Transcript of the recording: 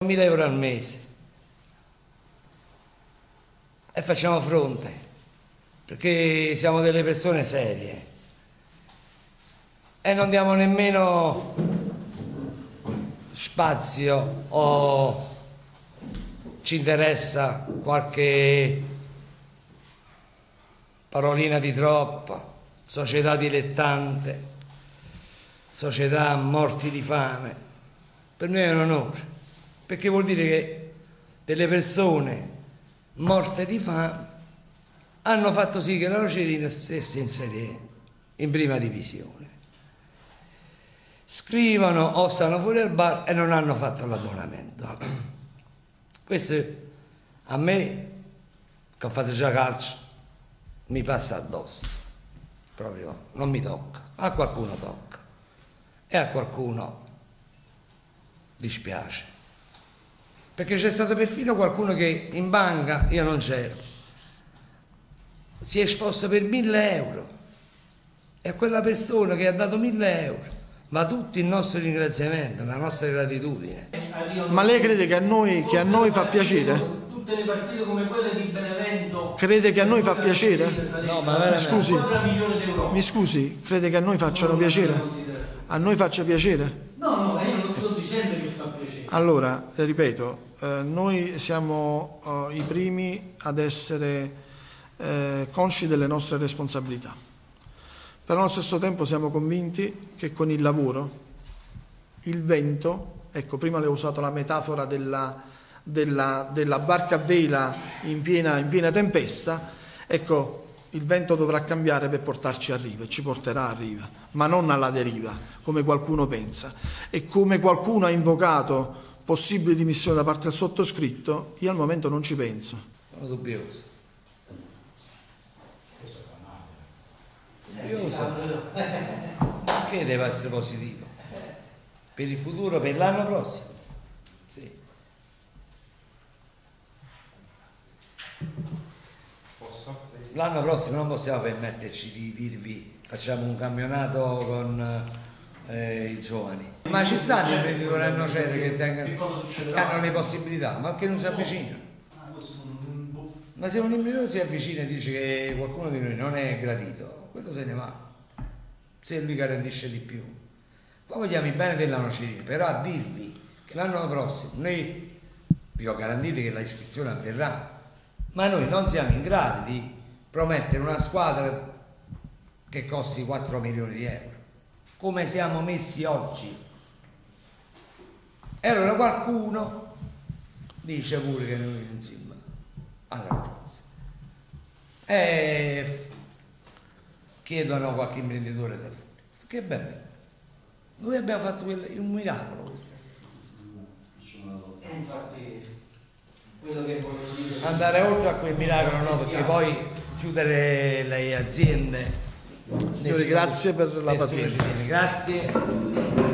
1.000 euro al mese e facciamo fronte, perché siamo delle persone serie e non diamo nemmeno spazio o ci interessa qualche parolina di troppo, società dilettante, società morti di fame. Per noi è un onore, perché vuol dire che delle persone morte di fame hanno fatto sì che la Nocerino stesse in prima divisione. Scrivono o stanno fuori al bar e non hanno fatto l'abbonamento. Questo a me, che ho fatto già calcio, mi passa addosso, proprio non mi tocca, a qualcuno tocca e a qualcuno dispiace, perché c'è stato perfino qualcuno che in banca, io non c'ero, si è esposto per 1.000 euro e a quella persona che ha dato 1.000 euro va tutto il nostro ringraziamento, la nostra gratitudine. Ma lei crede che a noi fa piacere? Tutte le partite come quelle di Benevento. Crede che a noi fa piacere? No, ma mi scusi, crede che a noi facciano piacere? A noi faccia piacere? No, io non sto dicendo che fa piacere. Allora, ripeto, noi siamo i primi ad essere consci delle nostre responsabilità. Però allo stesso tempo siamo convinti che con il lavoro, il vento, ecco, prima le ho usato la metafora della barca a vela in piena tempesta, ecco, il vento dovrà cambiare per portarci a riva e ci porterà a riva, ma non alla deriva, come qualcuno pensa. E come qualcuno ha invocato possibili dimissioni da parte del sottoscritto, io al momento non ci penso. Sono dubbioso. Perché deve essere positivo? Per il futuro, per l'anno prossimo? Sì. L'anno prossimo non possiamo permetterci di dirvi facciamo un campionato con i giovani. Ma ci stanno i imprenditori a Nocera che hanno le possibilità, ma che non si avvicinano. Ma se un imprenditore si avvicina e dice che qualcuno di noi non è gradito, quello se ne va, se lui garantisce di più. Poi vogliamo il bene della Nocerino, però a dirvi che l'anno prossimo noi vi ho garantito che la iscrizione avverrà, ma noi non siamo in grado di promettere una squadra che costi 4 milioni di euro, come siamo messi oggi. E allora qualcuno dice pure che noi non siamo all'altezza e chiedono qualche imprenditore da fuori. Che bello, noi abbiamo fatto un miracolo questo. Infatti, quello che volevo dire, andare oltre a quel miracolo no, perché poi chiudere le aziende. Signori, grazie per la pazienza. Grazie.